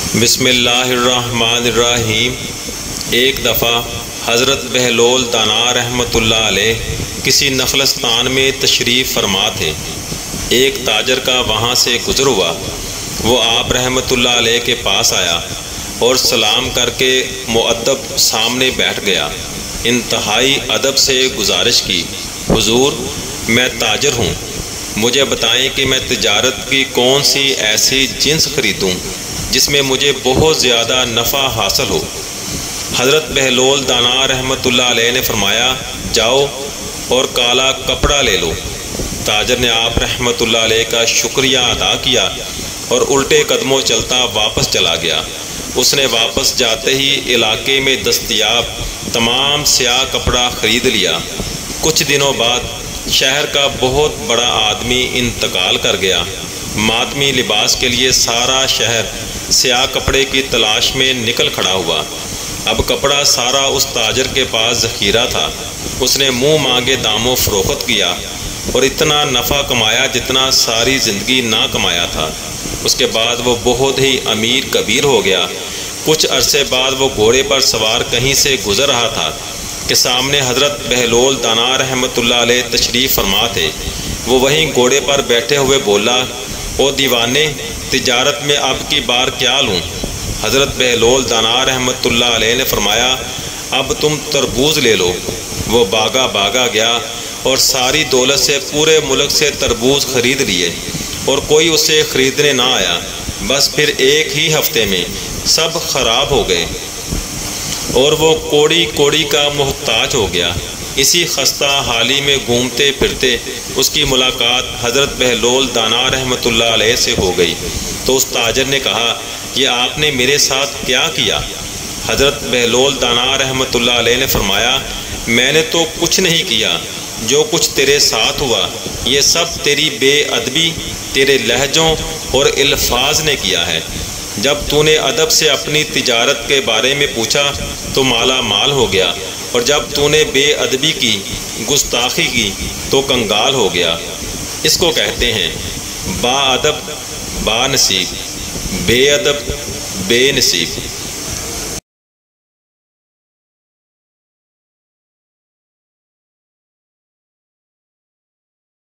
بسم اللہ الرحمن الرحیم۔ ایک دفعہ حضرت بہلول دانا رحمۃ اللہ علیہ کسی نخلستان میں تشریف فرما تھے۔ ایک تاجر کا وہاں سے گزر ہوا، وہ آپ رحمۃ اللہ علیہ کے پاس آیا اور سلام کر کے مؤدب سامنے بیٹھ گیا۔ انتہائی ادب سے گزارش کی، حضور میں تاجر ہوں، مجھے بتائیں کہ میں تجارت کی کون سی ایسی جنس خریدوں جس میں مجھے بہت زیادہ نفع حاصل ہو۔ حضرت بہلول دانا رحمۃ اللہ علیہ نے فرمایا، جاؤ اور کالا کپڑا لے لو۔ تاجر نے آپ رحمۃ اللہ علیہ کا شکریہ ادا کیا اور الٹے قدموں چلتا واپس چلا گیا۔ اس نے واپس جاتے ہی علاقے میں دستیاب تمام سیاہ کپڑا خرید لیا۔ کچھ دنوں بعد شہر کا بہت بڑا آدمی انتقال کر گیا۔ ماتمی لباس کے لیے سارا شہر سیاہ کپڑے کی تلاش میں نکل کھڑا ہوا۔ اب کپڑا سارا اس تاجر کے پاس ذخیرہ تھا۔ اس نے منہ مانگے داموں فروخت کیا اور اتنا نفع کمایا جتنا ساری زندگی نہ کمایا تھا۔ اس کے بعد وہ بہت ہی امیر کبیر ہو گیا۔ کچھ عرصے بعد وہ گھوڑے پر سوار کہیں سے گزر رہا تھا کہ سامنے حضرت بہلول دانا رحمۃ اللہ علیہ تشریف فرما تھے۔ وہ وہیں گھوڑے پر بیٹھے ہوئے بولا، او دیوانے، تجارت میں اب کی بار کیا لوں؟ حضرت بہلول دانا رحمۃ اللہ علیہ نے فرمایا، اب تم تربوز لے لو۔ وہ بھاگا گیا اور ساری دولت سے پورے ملک سے تربوز خرید لیے اور کوئی اسے خریدنے نہ آیا۔ بس پھر ایک ہی ہفتے میں سب خراب ہو گئے اور وہ کوڑی کا محتاج ہو گیا۔ اسی خستہ حالی میں گھومتے پھرتے اس کی ملاقات حضرت بہلول دانا رحمۃ اللہ علیہ سے ہو گئی تو اس تاجر نے کہا، یہ آپ نے میرے ساتھ کیا کیا؟ حضرت بہلول دانا رحمۃ اللہ علیہ نے فرمایا، میں نے تو کچھ نہیں کیا، جو کچھ تیرے ساتھ ہوا یہ سب تیری بے ادبی، تیرے لہجوں اور الفاظ نے کیا ہے۔ جب تو نے ادب سے اپنی تجارت کے بارے میں پوچھا تو مالا مال ہو گیا، اور جب تو نے بے ادبی کی، گستاخی کی تو کنگال ہو گیا۔ اس کو کہتے ہیں با ادب با نصیب، بے ادب بے نصیب۔